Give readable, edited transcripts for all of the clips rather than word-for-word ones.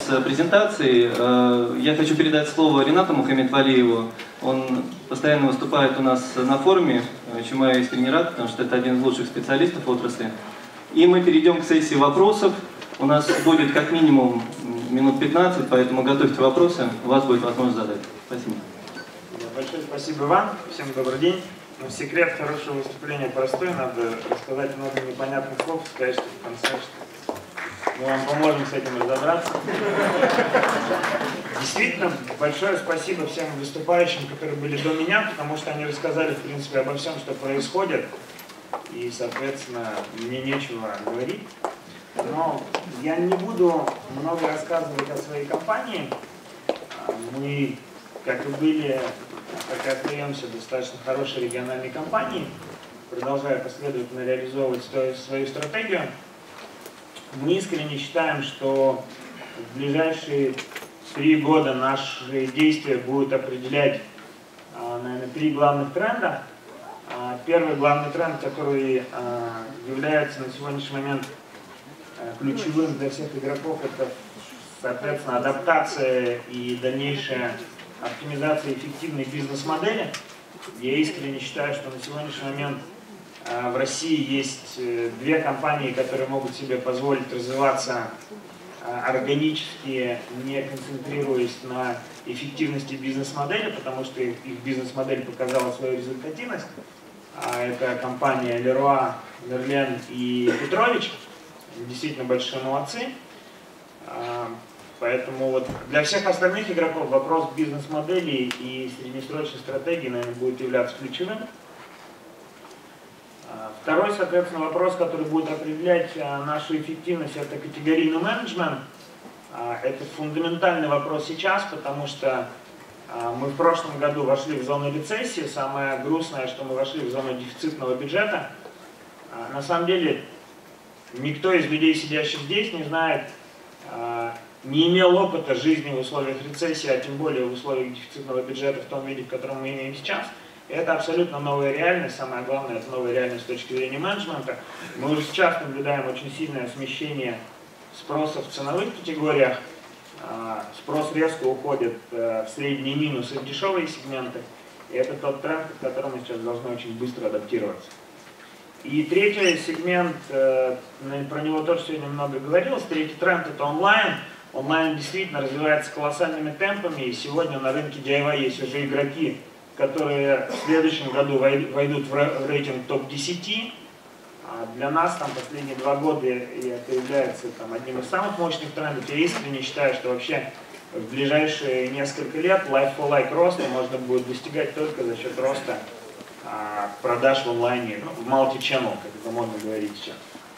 Презентации. Я хочу передать слово Ринату Мухаммедвалиеву. Он постоянно выступает у нас на форуме, чему я искренне рад, потому что это один из лучших специалистов в отрасли. И мы перейдем к сессии вопросов. У нас будет как минимум минут 15, поэтому готовьте вопросы, у вас будет возможность задать. Спасибо. Большое спасибо вам, всем добрый день. Но секрет хорошего выступления простой, надо рассказать много непонятных слов, сказать, что в конце, что мы вам поможем с этим разобраться. Действительно, большое спасибо всем выступающим, которые были до меня, потому что они рассказали, в принципе, обо всем, что происходит, и, соответственно, мне нечего говорить. Но я не буду много рассказывать о своей компании. Мы, как и были, так и остаемся достаточно хорошей региональной компанией, продолжая последовательно реализовывать свою стратегию. Мы искренне считаем, что в ближайшие 3 года наши действия будут определять, наверное, 3 главных тренда. Первый главный тренд, который является на сегодняшний момент ключевым для всех игроков, это, соответственно, адаптация и дальнейшая оптимизация эффективной бизнес-модели. Я искренне считаю, что на сегодняшний момент в России есть 2 компании, которые могут себе позволить развиваться органически, не концентрируясь на эффективности бизнес-модели, потому что их бизнес-модель показала свою результативность. Это компания Leroy Merlin и Петрович. Действительно большие молодцы. Поэтому вот для всех остальных игроков вопрос бизнес-модели и среднесрочной стратегии, наверное, будет являться ключевым. Второй, соответственно, вопрос, который будет определять нашу эффективность, это категорийный менеджмент. Это фундаментальный вопрос сейчас, потому что мы в прошлом году вошли в зону рецессии. Самое грустное, что мы вошли в зону дефицитного бюджета. На самом деле, никто из людей, сидящих здесь, не знает, не имел опыта жизни в условиях рецессии, а тем более в условиях дефицитного бюджета в том виде, в котором мы имеем сейчас. Это абсолютно новая реальность, самое главное, это новая реальность с точки зрения менеджмента. Мы уже сейчас наблюдаем очень сильное смещение спроса в ценовых категориях. Спрос резко уходит в средние минусы, в дешевые сегменты. И это тот тренд, к которому мы сейчас должны очень быстро адаптироваться. И третий сегмент, про него тоже сегодня много говорилось, третий тренд — это онлайн. Онлайн действительно развивается колоссальными темпами, и сегодня на рынке DIY есть уже игроки, которые в следующем году войдут в рейтинг топ-10. Для нас там последние 2 года и это является одним из самых мощных трендов. Я искренне считаю, что вообще в ближайшие несколько лет like-for-like роста можно будет достигать только за счет роста продаж в онлайне, в multi-channel, как это модно говорить сейчас.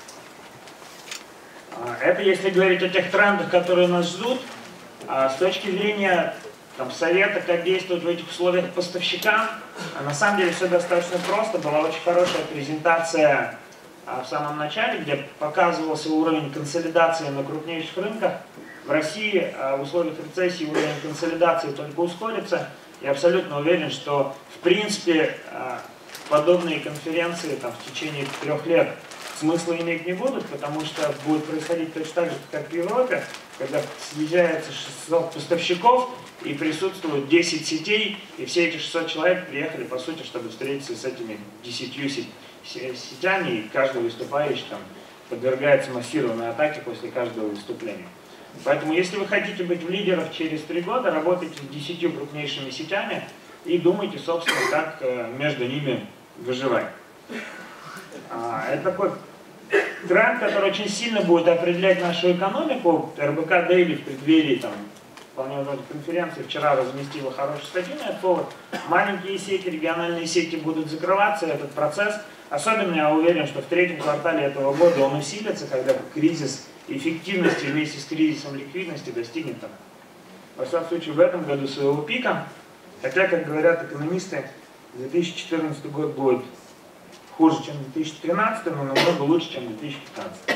Это если говорить о тех трендах, которые нас ждут. С точки зрения совета, как действовать в этих условиях поставщикам, на самом деле все достаточно просто. Была очень хорошая презентация в самом начале, где показывался уровень консолидации на крупнейших рынках. В России в условиях рецессии уровень консолидации только ускорится. Я абсолютно уверен, что в принципе подобные конференции в течение 3 лет смысла иметь не будут, потому что будет происходить точно так же, как в Европе, когда съезжается 600 поставщиков и присутствуют 10 сетей, и все эти 600 человек приехали, по сути, чтобы встретиться с этими 10 сетями, и каждый выступающий подвергается массированной атаке после каждого выступления. Поэтому, если вы хотите быть в лидерах через 3 года, работайте с 10 крупнейшими сетями и думайте, собственно, как между ними выживать. Это такой тренд, который очень сильно будет определять нашу экономику. РБК Daily в преддверии вполне возможно конференции вчера разместила хорошую статью на этот повод. Маленькие сети, региональные сети будут закрываться, этот процесс. Особенно я уверен, что в 3-м квартале этого года он усилится, когда кризис эффективности вместе с кризисом ликвидности достигнет, во всяком случае, в этом году своего пика. Хотя, как говорят экономисты, 2014 год будет хуже, чем 2013, но намного лучше, чем 2015.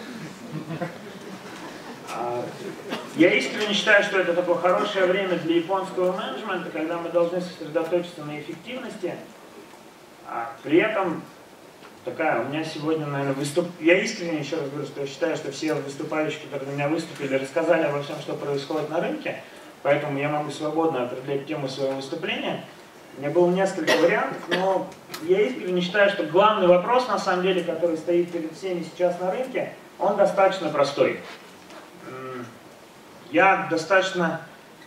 Я искренне считаю, что это такое хорошее время для японского менеджмента, когда мы должны сосредоточиться на эффективности. При этом такая, у меня сегодня, наверное, Я искренне еще раз говорю, что я считаю, что все выступающие, которые на меня выступили, рассказали обо всем, что происходит на рынке, поэтому я могу свободно определять тему своего выступления. У меня было несколько вариантов, но я искренне считаю, что главный вопрос, на самом деле, который стоит перед всеми сейчас на рынке, он достаточно простой. Я достаточно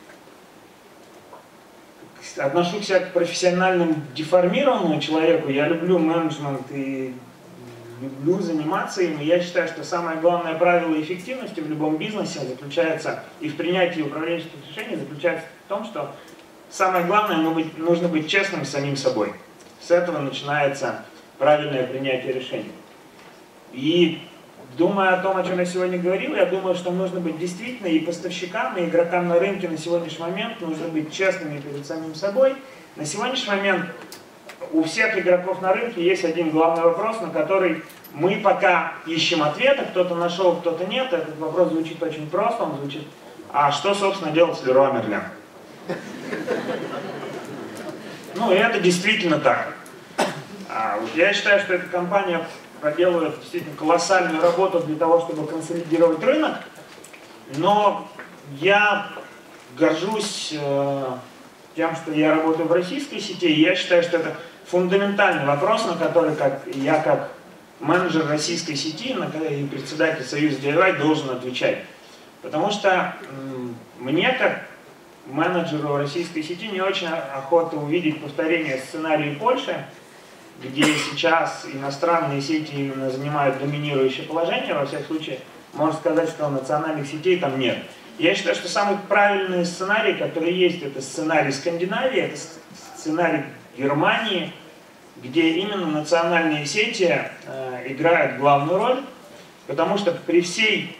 отношусь к профессиональному деформированному человеку. Я люблю менеджмент и люблю заниматься им. И я считаю, что самое главное правило эффективности в любом бизнесе заключается и в принятии управленческих решений заключается в том, что самое главное, нужно быть честным с самим собой. С этого начинается правильное принятие решений. И думая о том, о чем я сегодня говорил, я думаю, что нужно быть действительно и поставщикам, и игрокам на рынке на сегодняшний момент нужно быть честными перед самим собой. На сегодняшний момент у всех игроков на рынке есть один главный вопрос, на который мы пока ищем ответа. Кто-то нашел, кто-то нет. Этот вопрос звучит очень просто. Он звучит: а что, собственно, делать с Леруа Мерлен? Ну, и это действительно так. Я считаю, что эта компания проделывает действительно колоссальную работу для того, чтобы консолидировать рынок, но я горжусь тем, что я работаю в российской сети, и я считаю, что это фундаментальный вопрос, на который я как менеджер российской сети и председатель Союза DIY должен отвечать. Потому что мне, как менеджеру российской сети, не очень охота увидеть повторение сценария Польши, где сейчас иностранные сети именно занимают доминирующее положение. Во всяком случае, можно сказать, что национальных сетей там нет. Я считаю, что самый правильный сценарий, который есть, это сценарий Скандинавии, это сценарий Германии, где именно национальные сети играют главную роль, потому что при всей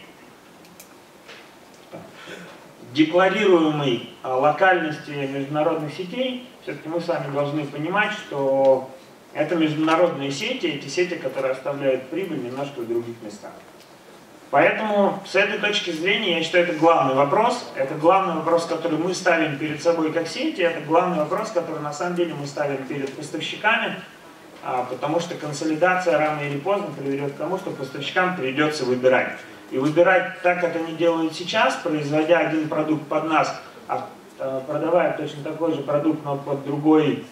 декларируемой локальности международных сетей, все-таки мы с вами должны понимать, что это международные сети, эти сети, которые оставляют прибыль немножко в других местах. Поэтому с этой точки зрения я считаю, это главный вопрос. Это главный вопрос, который мы ставим перед собой как сети. Это главный вопрос, который на самом деле мы ставим перед поставщиками, потому что консолидация рано или поздно приведет к тому, что поставщикам придется выбирать. И выбирать так, как они делают сейчас, производя один продукт под нас, а продавая точно такой же продукт, но под другим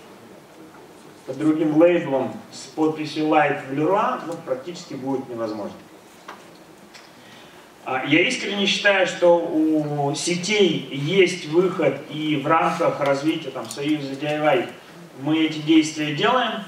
лейблом с подписью Light в Leroy, практически будет невозможно. Я искренне считаю, что у сетей есть выход, и в рамках развития Союза DIY мы эти действия делаем.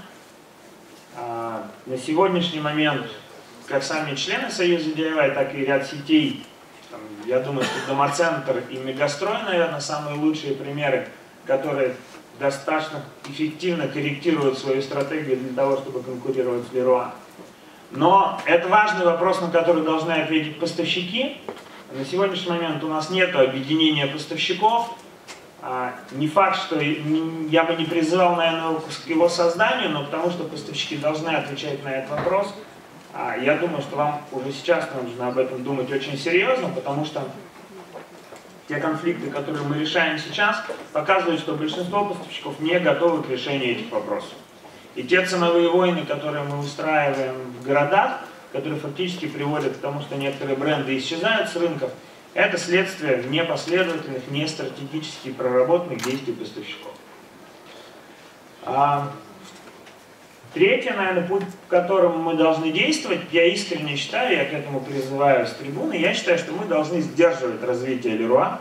На сегодняшний момент как сами члены Союза DIY, так и ряд сетей, я думаю, что Домоцентр и Мегастрой, наверное, самые лучшие примеры, которые достаточно эффективно корректируют свою стратегию для того, чтобы конкурировать с Leroy. Но это важный вопрос, на который должны ответить поставщики. На сегодняшний момент у нас нет объединения поставщиков. Не факт, что я бы не призывал, наверное, к его созданию, но потому что поставщики должны отвечать на этот вопрос. Я думаю, что вам уже сейчас нужно об этом думать очень серьезно, потому что те конфликты, которые мы решаем сейчас, показывают, что большинство поставщиков не готовы к решению этих вопросов. И те ценовые войны, которые мы устраиваем в городах, которые фактически приводят к тому, что некоторые бренды исчезают с рынков, это следствие непоследовательных, не стратегически проработанных действий поставщиков. Третий, наверное, путь, по которому мы должны действовать, я искренне считаю, я к этому призываю с трибуны, я считаю, что мы должны сдерживать развитие Leroy.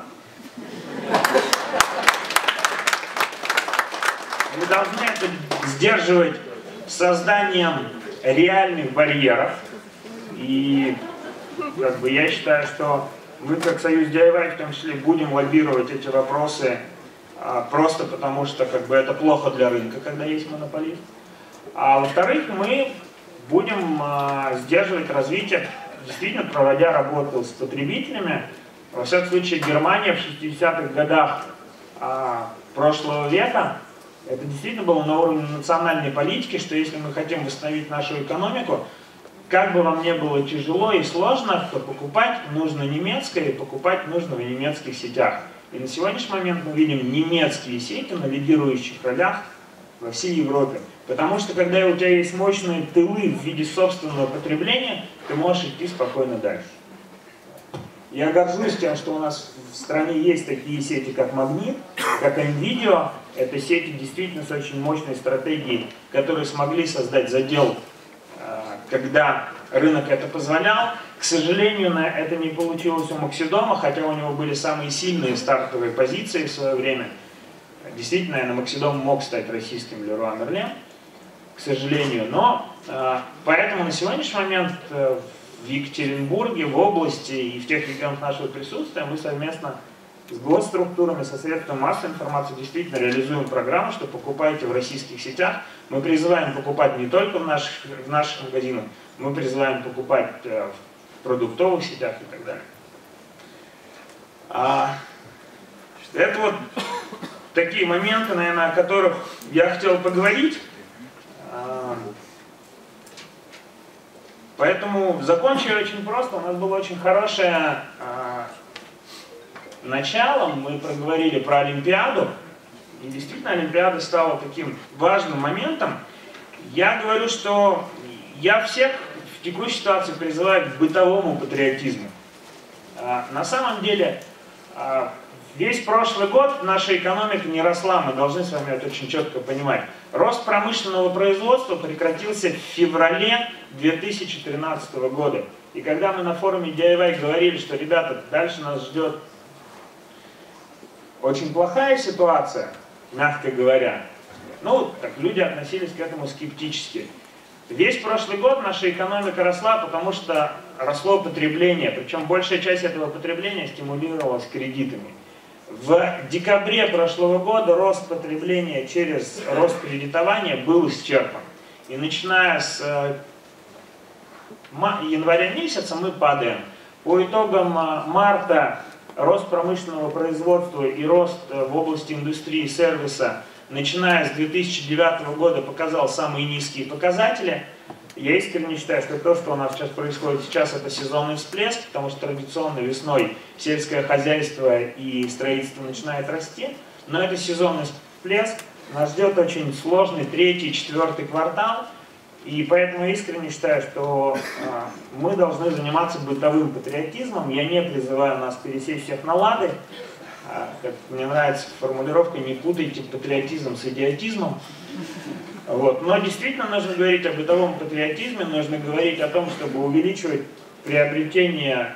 Мы должны это сдерживать созданием реальных барьеров. И я считаю, что мы, как Союз DIY, в том числе, будем лоббировать эти вопросы просто потому, что это плохо для рынка, когда есть монополист. А во-вторых, мы будем сдерживать развитие, действительно проводя работу с потребителями. Во всяком случае, Германия в 60-х годах прошлого века, это действительно было на уровне национальной политики, что если мы хотим восстановить нашу экономику, как бы вам не было тяжело и сложно, то покупать нужно немецкое, и покупать нужно в немецких сетях. И на сегодняшний момент мы видим немецкие сети на лидирующих ролях во всей Европе. Потому что когда у тебя есть мощные тылы в виде собственного потребления, ты можешь идти спокойно дальше. Я горжусь тем, что у нас в стране есть такие сети, как Магнит, как NVIDIA. Это сети действительно с очень мощной стратегией, которые смогли создать задел, когда рынок это позволял. К сожалению, это не получилось у Максидома, хотя у него были самые сильные стартовые позиции в свое время. Действительно, наверное, Максидом мог стать российским Леруа Мерлен, к сожалению. Но поэтому на сегодняшний момент в Екатеринбурге, в области и в тех регионах нашего присутствия мы совместно с госструктурами, со средствами массовой информации действительно реализуем программу, что покупайте в российских сетях. Мы призываем покупать не только в наших магазинах, мы призываем покупать в продуктовых сетях и так далее. Это вот такие моменты, наверное, о которых я хотел поговорить. Поэтому закончили очень просто. У нас было очень хорошее начало. Мы проговорили про Олимпиаду. И действительно Олимпиада стала таким важным моментом. Я говорю, что я всех в текущей ситуации призываю к бытовому патриотизму. На самом деле, весь прошлый год наша экономика не росла, мы должны с вами это очень четко понимать. Рост промышленного производства прекратился в феврале 2013 года. И когда мы на форуме DIY говорили, что, ребята, дальше нас ждет очень плохая ситуация, мягко говоря, ну, так люди относились к этому скептически. Весь прошлый год наша экономика росла, потому что росло потребление, причем большая часть этого потребления стимулировалась кредитами. В декабре прошлого года рост потребления через рост кредитования был исчерпан. И начиная с января месяца мы падаем. По итогам марта рост промышленного производства и рост в области индустрии и сервиса, начиная с 2009 года, показал самые низкие показатели. Я искренне считаю, что то, что у нас сейчас происходит сейчас, это сезонный всплеск, потому что традиционно весной сельское хозяйство и строительство начинает расти. Но это сезонный всплеск. Нас ждет очень сложный 3-й, 4-й квартал. И поэтому я искренне считаю, что мы должны заниматься бытовым патриотизмом. Я не призываю нас пересесть всех на лады. Как мне нравится формулировка, не путайте патриотизм с идиотизмом. Вот. Но действительно нужно говорить о бытовом патриотизме, нужно говорить о том, чтобы увеличивать приобретение,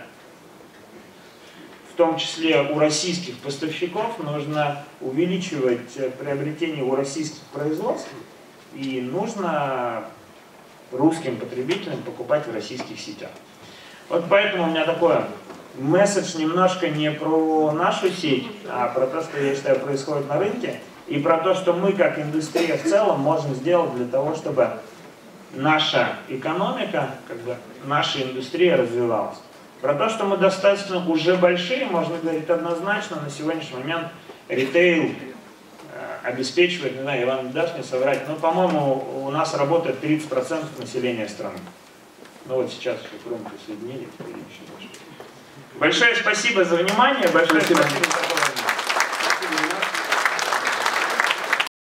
в том числе у российских поставщиков, нужно увеличивать приобретение у российских производств, и нужно русским потребителям покупать в российских сетях. Вот поэтому у меня такой месседж немножко не про нашу сеть, а про то, что, я считаю, происходит на рынке, и про то, что мы, как индустрия в целом, можем сделать для того, чтобы наша экономика, наша индустрия развивалась. Про то, что мы достаточно уже большие, можно говорить однозначно, на сегодняшний момент ритейл обеспечивает, не знаю, Иван, дашь мне соврать, но, по-моему, у нас работает 30% населения страны. Ну вот сейчас еще Крым присоединили, еще больше. Большое спасибо за внимание, большое спасибо за